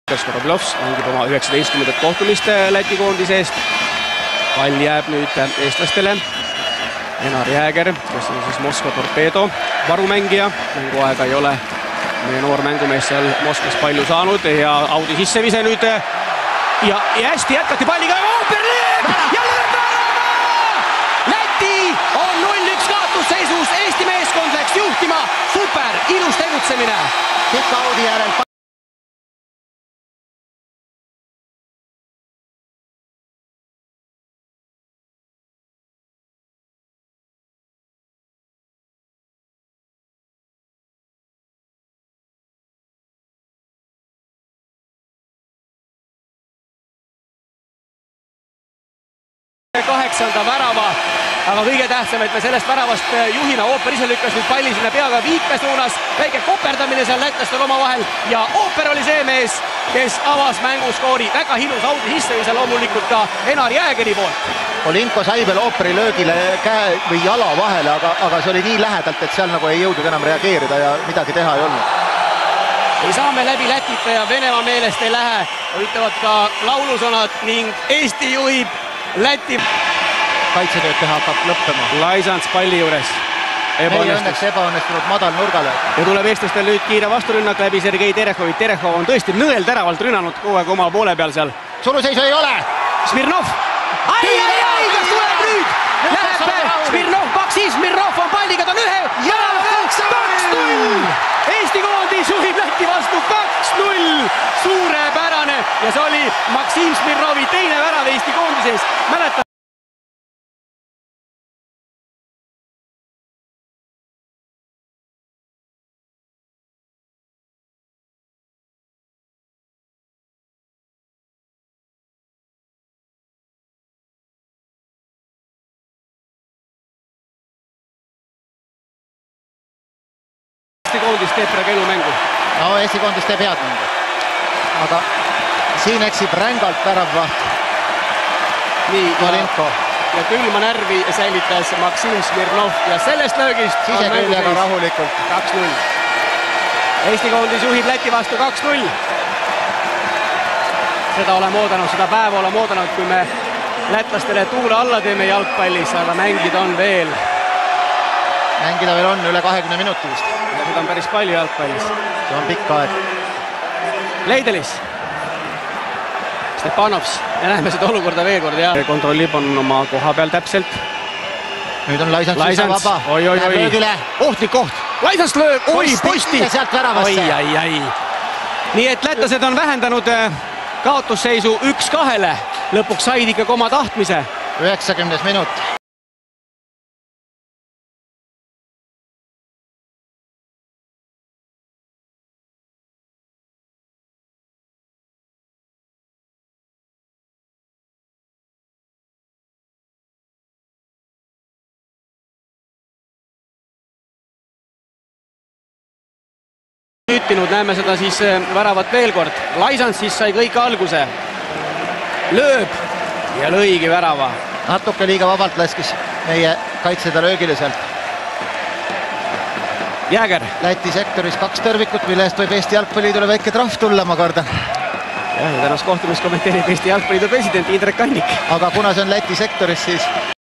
Koroblovs mängib oma 19. kohtumist Läti koondise eest. Pall jääb nüüd eestlastele. Enar Jääger, kes on siis Moskva Torpedo varumängija. Mänguaega ei ole meie noor mängumees seal Moskvas palju saanud ja Audi sissevise nüüd. Ja hästi jätkati palliga. Ooper lööb ja lööb värava! Läti on 0-1 kaotusseisus. Eesti meeskond läks juhtima. Super, ilus tegutsemine. Pika Audi järel. Kaheksanda värava, aga kõige tähtsam, et me sellest väravast juhina Ooper ise lükkas nüüd palli sinna peaga viipe suunas, väike koperdamine seal lätlastel omavahel ja Ooper oli see mees, kes avas mänguskoori. Väga ilus Audi sissevise loomulikult ka Enar Jäägeri poolt. Olinko sai veel Ooperi löögile käe või jala vahele, aga see oli nii lähedalt, et seal nagu ei jõudnud enam reageerida ja midagi teha ei olnud. Ei saa me läbi Lätita ja Venemaa meelest ei lähe, ütlevad ka laulusõnad ning Eesti juhib Läti. Kaitsetööd teha hakkab lõppema. Laisants palli juures. Õnneks ebaõnnestunud madal nurgale. Ja tuleb eestlastel nüüd kiire vasturünnak läbi Sergei Terehovi. Terehov on tõesti nõelteravalt rünnanud kogu aeg oma poole peal seal. Suruseisu ei ole! Smirnov! Ai, kas tuleb nüüd? Läheb Smirnov, Maksim Smirnov on palliga, ta on ühe! Ja 2-0! Eesti koondis juhib Läti vastu 2-0! Suurepärane! Ja see oli Maksim Smirnovi teine värav Eesti koondises. Mäletan. Eesti koondis teeb praegu elumängu. No Eesti koondis teeb head mängu. Aga siin eksib rängalt väravvaht. Nii, Olinko. Ja külma närvi säilitas Maksim Smirnov ja sellest löögist siseküljega rahulikult 2-0. Eesti koondis juhib Läti vastu 2-0. Seda oleme oodanud, seda päeva oleme oodanud, kui me lätlastele tuule alla teeme jalgpallis, aga mängida on veel. Mängida veel on üle 20 minuti vist. Seda on päris palju jalgpallis. See on pikk aeg. Leidelis. Stepanovs. Ja näeme seda olukorda veel kord. Ja kontrollib on oma koha peal täpselt. Nüüd on Laisants vaba. Oi. Ohtlik koht. Laisants lööb. Oi, posti. Sealt väravasse. Ai. Nii et lätlased on vähendanud kaotusseisu 1-2. Lõpuks said ikka oma tahtmise. 90 minut. Näeme seda siis väravat veel kord. Laisants siis sai kõik alguse. Lööb ja lõigi värava. Natuke liiga vabalt laskis meie kaitseda löögile sealt. Jääger. Läti sektoris 2 tõrvikut, mille eest võib Eesti Jalgpalliliidule väike trahv tulla, ma kardan. Ja tänast kohtumist kommenteerib Eesti Jalgpalliliidu president Indrek Kannik. Aga kuna see on Läti sektoris, siis